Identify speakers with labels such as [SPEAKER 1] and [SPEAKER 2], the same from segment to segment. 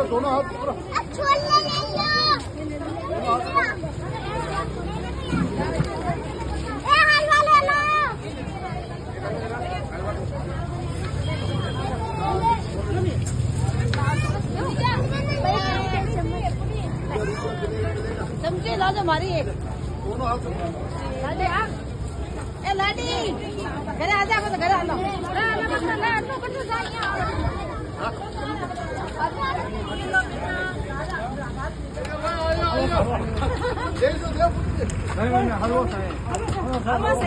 [SPEAKER 1] दोनों हाथ पकड़ो।
[SPEAKER 2] चमचे ला दो हमारी एक।
[SPEAKER 1] दोनों हाथ
[SPEAKER 2] लाडी आ, ए लाडी, घरे आजा को तो घरे आना।
[SPEAKER 1] नहीं हलवा खाए।
[SPEAKER 2] हलवा से।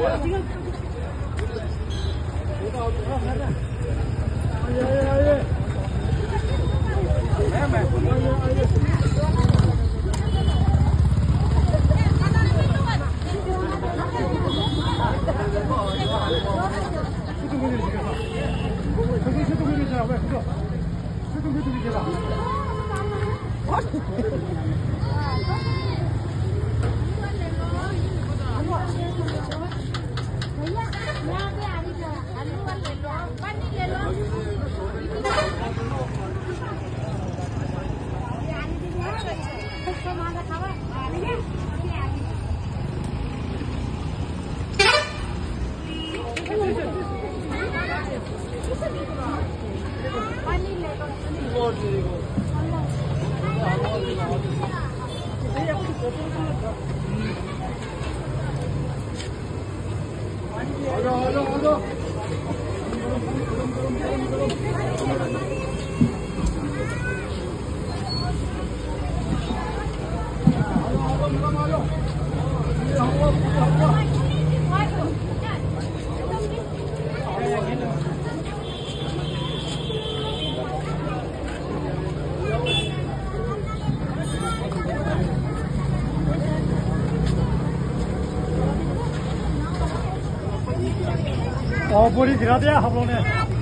[SPEAKER 1] पूरी दिखा दिया हम लोगों ने।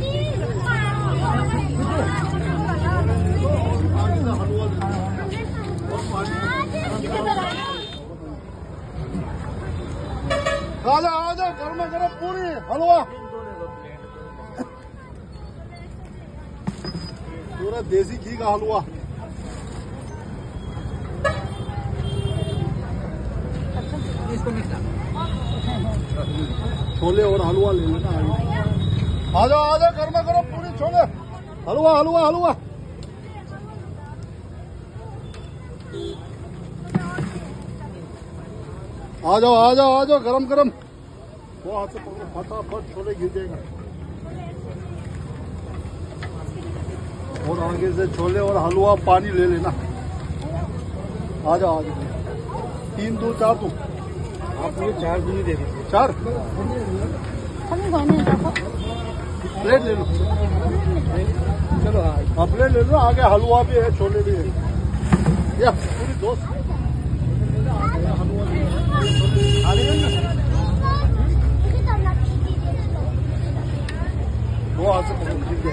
[SPEAKER 1] आजा आजा गर्मा गर्म पूरी हलवा पूरा देसी घी का हलवा। छोले और हलवा ले लेना। आ जाओ आ जाओ गर्मा गर्म पूरी छोले हलवा हलवा हलवा। आ जाओ गरम गरम। वो हाथ से पकड़ो फटाफट छोले गिर जाएगा। और आगे से छोले और हलवा पानी ले लेना। आ जाओ 3 2 4 2। आप मुझे 4 दूनी दे दीजिए। 4 प्लेट ले लो। चलो हाँ प्लेट ले लो। आगे हलवा भी है छोले भी है। या पूरी दोस्त वो हाथ से पकड़ो।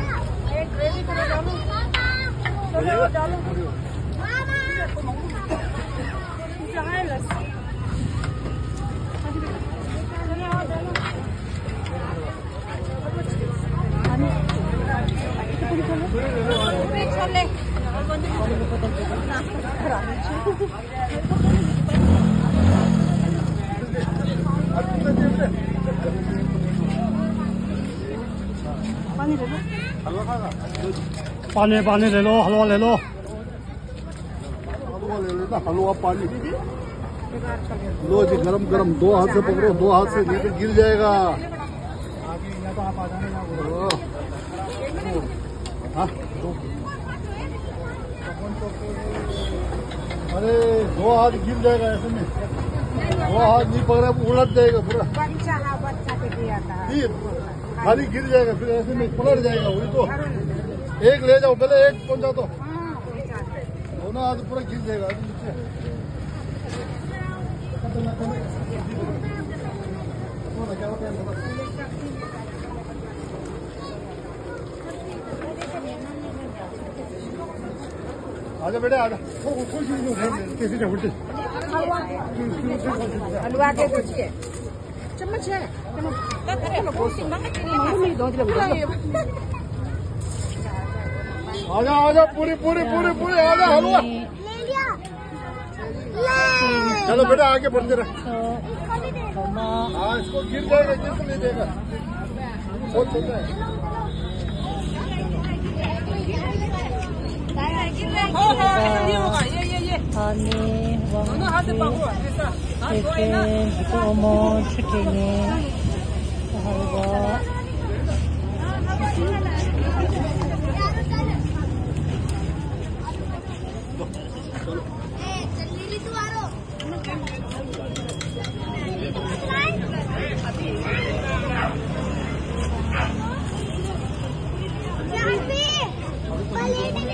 [SPEAKER 1] पानी ले लो हलवा ले लो। हलवा ले लेना हलवा पानी लो जी गरम गरम। 2 हाथ से पकड़ो 2 हाथ से नहीं तो गिर जाएगा। अरे 2 हाथ गिर जाएगा ऐसे में। 2 हाथ नहीं पकड़ा उलट जाएगा पूरा। खाली गिर जाएगा फिर ऐसे में पलट जाएगा। वही तो एक ले जाओ पहले एक पहुंचा तो दोनों हाथ पूरा गिर जाएगा नीचे। आजा बेटे आजा। कैसी उल्टी
[SPEAKER 2] हलवा के सोचिए चम्मच है।
[SPEAKER 1] आजा पूरी आजा हलवा।
[SPEAKER 2] ले लिया।
[SPEAKER 1] चलो बेटा आगे बढ़ते रहे।
[SPEAKER 3] खमा
[SPEAKER 1] हाँ इसको गिर जाएगा, जिसको नहीं देगा बहुत छोटा है।
[SPEAKER 3] 아니 왕치 이거 어머 치킨이 하고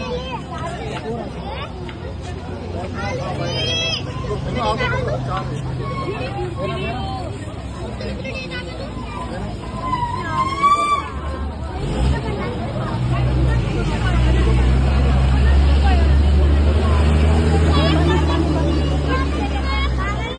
[SPEAKER 1] आगे